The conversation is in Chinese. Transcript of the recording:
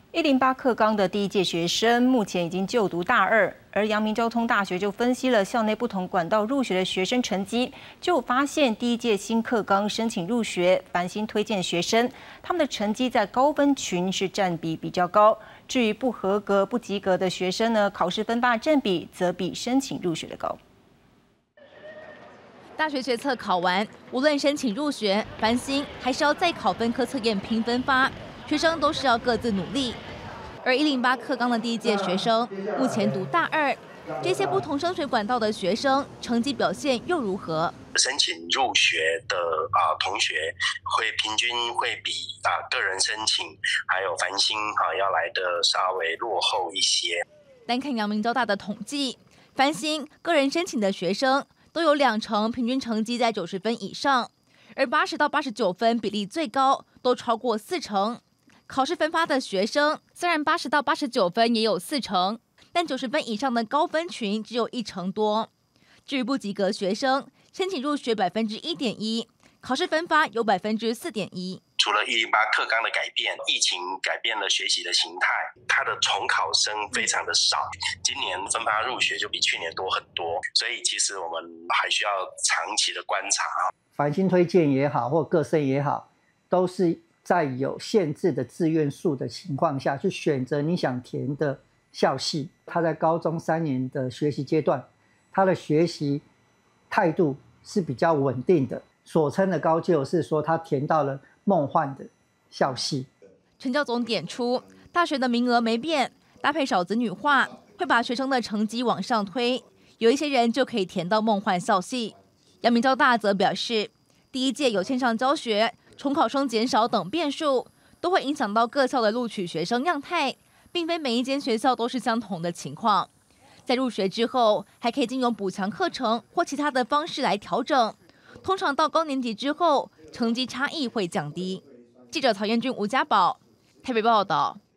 108课纲的第一届学生目前已经就读大二，而阳明交通大学就分析了校内不同管道入学的学生成绩，就发现第一届新课纲申请入学繁星推荐学生，他们的成绩在高分群是占比比较高。至于不合格、不及格的学生呢，考试分发占比则比申请入学的高。 大学学测考完，无论申请入学、繁星，还是要再考分科测验评分发。 学生都是要各自努力，而108课纲的第一届学生目前读大二，这些不同升学管道的学生成绩表现又如何？ 申请入学的同学平均会比个人申请还有繁星要来的稍微落后一些。 单看阳明交大的统计，繁星个人申请的学生都有20%平均成绩在90分以上，而80到89分比例最高，都超过40%。 考试分发的学生虽然80到89分也有40%，但90分以上的高分群只有1%多。至于不及格学生，申请入学1.1%，考试分发有4.1%。 除了108课纲的改变，疫情改变了学习的形态，它的重考生非常的少。今年分发入学就比去年多很多，所以其实我们还需要长期的观察。 繁星推荐也好，或个申也好，都是 在有限制的志愿数的情况下，去选择你想填的校系。他在高中3年的学习阶段，他的学习态度是比较稳定的。所称的高就是说，他填到了梦幻的校系。 陈教总点出，大学的名额没变，搭配少子女化，会把学生的成绩往上推，有一些人就可以填到梦幻校系。阳明交大则表示，第一届有线上教学、 重考生减少等变数，都会影响到各校的录取学生样态，并非每一间学校都是相同的情况。在入学之后，还可以经由补强课程或其他的方式来调整。通常到高年级之后，成绩差异会降低。记者曹彦君、吴家宝台北报道。